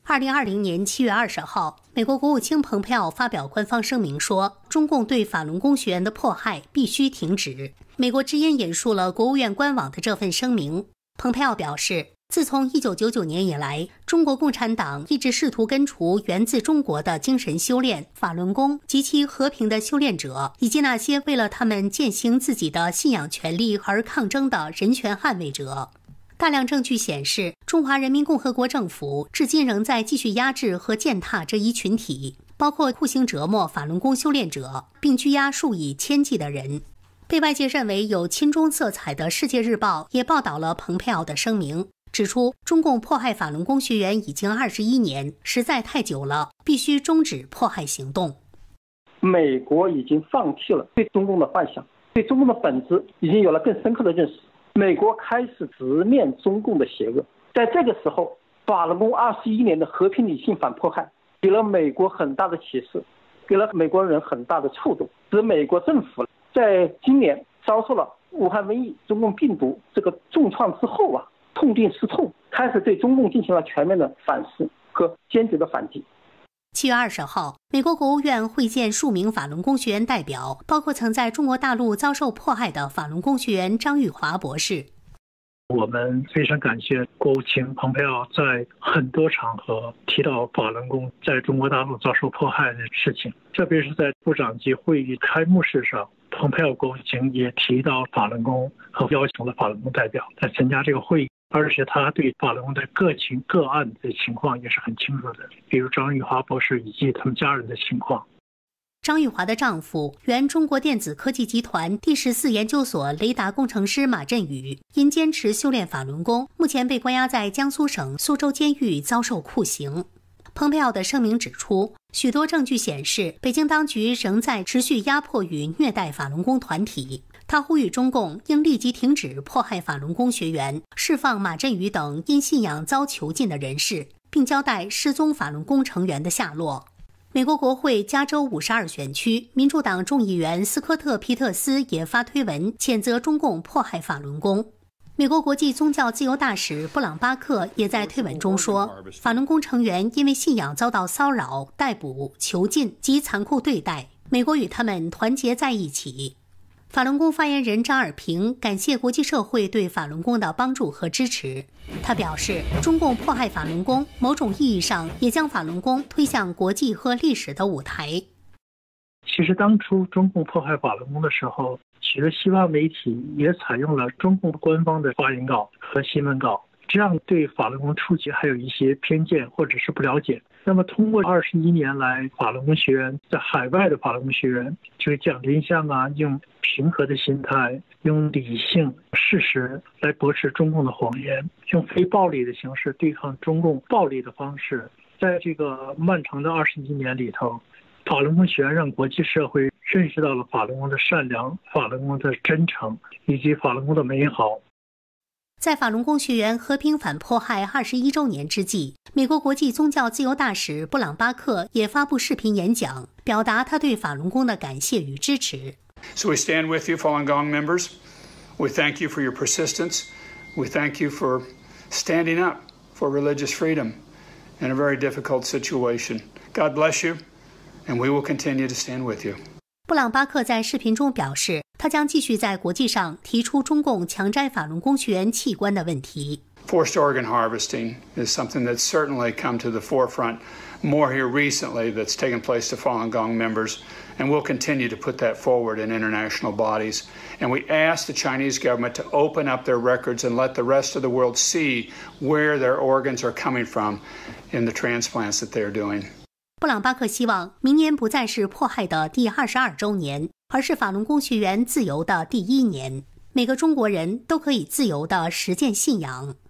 2020年7月20号，美国国务卿蓬佩奥发表官方声明说，中共对法轮功学员的迫害必须停止。美国之音引述了国务院官网的这份声明。蓬佩奥表示，自从1999年以来，中国共产党一直试图根除源自中国的精神修炼法轮功及其和平的修炼者，以及那些为了他们践行自己的信仰权利而抗争的人权捍卫者。大量证据显示，中华人民共和国政府至今仍在继续压制和践踏这一群体，包括酷刑折磨法轮功修炼者，并拘押数以千计的人。被外界认为有亲中色彩的《世界日报》也报道了蓬佩奥的声明，指出中共迫害法轮功学员已经21年，实在太久了，必须终止迫害行动。 美国已经放弃了对中共的幻想，对中共的本质已经有了更深刻的认识。美国开始直面中共的邪恶，在这个时候，法轮功21年的和平理性反迫害，给了美国很大的启示，给了美国人很大的触动，使美国政府在今年遭受了武汉瘟疫、中共病毒这个重创之后痛定思痛，开始对中共进行了全面的反思和坚决的反击。 7月20号，美国国务院会见数名法轮功学员代表，包括曾在中国大陆遭受迫害的法轮功学员张玉华博士。 我们非常感谢国务卿蓬佩奥在很多场合提到法轮功在中国大陆遭受迫害的事情，特别是在部长级会议开幕式上，蓬佩奥国务卿也提到法轮功和邀请了法轮功代表来参加这个会议。而且他对法轮功的个案的情况也是很清楚的，比如张玉华博士以及他们家人的情况。 张玉华的丈夫，原中国电子科技集团第14研究所雷达工程师马振宇，因坚持修炼法轮功，目前被关押在江苏省苏州监狱遭受酷刑。蓬佩奥的声明指出，许多证据显示，北京当局仍在持续压迫与虐待法轮功团体。他呼吁中共应立即停止迫害法轮功学员，释放马振宇等因信仰遭囚禁的人士，并交代失踪法轮功成员的下落。美国国会加州52选区民主党众议员斯科特·皮特斯也发推文谴责中共迫害法轮功。美国国际宗教自由大使布朗巴克也在推文中说，法轮功成员因为信仰遭到骚扰、逮捕、囚禁及残酷对待，美国与他们团结在一起。法轮功发言人张尔平感谢国际社会对法轮功的帮助和支持。他表示，中共迫害法轮功，某种意义上也将法轮功推向国际和历史的舞台。 其实当初中共迫害法轮功的时候，许多西方媒体也采用了中共官方的发言稿和新闻稿，这样对法轮功初期还有一些偏见或者是不了解。那么通过21年来，法轮功学员在海外的法轮功学员就是讲真相用平和的心态，用理性事实来驳斥中共的谎言，用非暴力的形式对抗中共暴力的方式。在这个漫长的21年里头，法轮功学员让国际社会认识到了法轮功的善良、法轮功的真诚以及法轮功的美好。 在法轮功学员和平反迫害21周年之际，美国国际宗教自由大使布朗巴克也发布视频演讲，表达他对法轮功的感谢与支持。 So we stand with you, Falun Gong members. We thank you for your persistence. We thank you for standing up for religious freedom in a very difficult situation. God bless you, and we will continue to stand with you. 布朗巴克在视频中表示，他将继续在国际上提出中共强摘法轮功学员器官的问题。 Forced organ harvesting is something that's certainly come to the forefront more here recently that's taken place to Falun Gong members, and we'll continue to put that forward in international bodies. And we ask the Chinese government to open up their records and let the rest of the world see where their organs are coming from in the transplants that they're doing. 布朗巴克希望明年不再是迫害的第22周年，而是法轮功学员自由的第1年。每个中国人都可以自由地实践信仰。